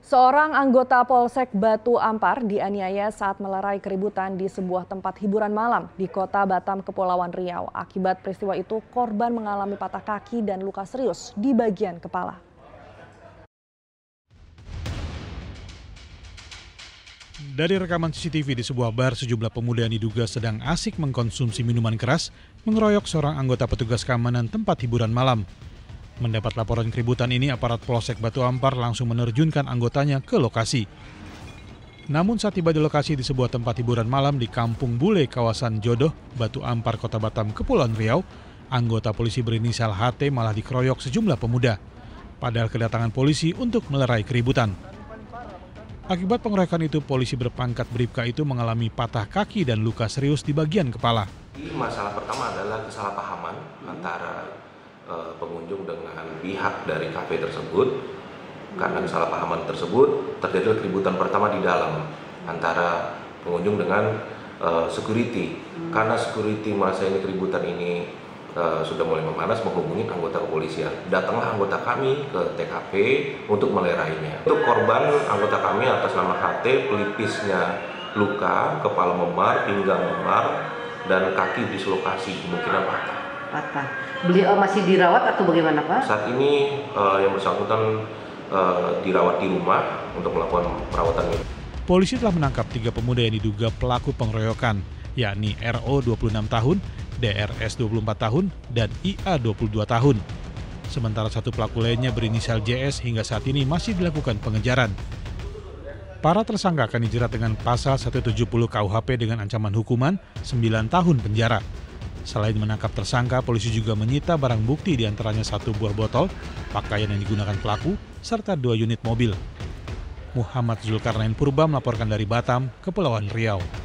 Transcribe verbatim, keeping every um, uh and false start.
Seorang anggota Polsek Batu Ampar dianiaya saat melerai keributan di sebuah tempat hiburan malam di Kota Batam, Kepulauan Riau. Akibat peristiwa itu, korban mengalami patah kaki dan luka serius di bagian kepala. Dari rekaman C C T V di sebuah bar, sejumlah pemuda yang diduga sedang asik mengkonsumsi minuman keras mengeroyok seorang anggota petugas keamanan tempat hiburan malam. Mendapat laporan keributan ini, aparat Polsek Batu Ampar langsung menerjunkan anggotanya ke lokasi. Namun saat tiba di lokasi di sebuah tempat hiburan malam di Kampung Bule, kawasan Jodoh, Batu Ampar, Kota Batam, Kepulauan Riau, anggota polisi berinisial H T malah dikeroyok sejumlah pemuda. Padahal kedatangan polisi untuk melerai keributan. Akibat pengeroyokan itu, polisi berpangkat Bribka itu mengalami patah kaki dan luka serius di bagian kepala. Masalah pertama adalah kesalahpahaman antara uh, pengunjung dengan pihak dari kafe tersebut. Karena kesalahpahaman tersebut, terjadi keributan pertama di dalam antara pengunjung dengan uh, security. Karena security merasa ini keributan ini Uh, sudah mulai memanas, menghubungi anggota kepolisian. Datanglah anggota kami ke T K P untuk melerainya. Untuk korban, anggota kami atas nama H T, pelipisnya luka, kepala memar, pinggang memar, dan kaki dislokasi, kemungkinan patah. Patah. Beliau masih dirawat atau bagaimana, Pak? Saat ini uh, yang bersangkutan uh, dirawat di rumah untuk melakukan perawatan medis. Polisi telah menangkap tiga pemuda yang diduga pelaku pengeroyokan, yakni R O dua puluh enam tahun, D R S dua puluh empat tahun, dan I A dua puluh dua tahun. Sementara satu pelaku lainnya berinisial J S hingga saat ini masih dilakukan pengejaran. Para tersangka akan dijerat dengan pasal seratus tujuh puluh K U H P dengan ancaman hukuman sembilan tahun penjara. Selain menangkap tersangka, polisi juga menyita barang bukti diantaranya satu buah botol, pakaian yang digunakan pelaku, serta dua unit mobil. Muhammad Zulkarnain Purba melaporkan dari Batam, Kepulauan Riau.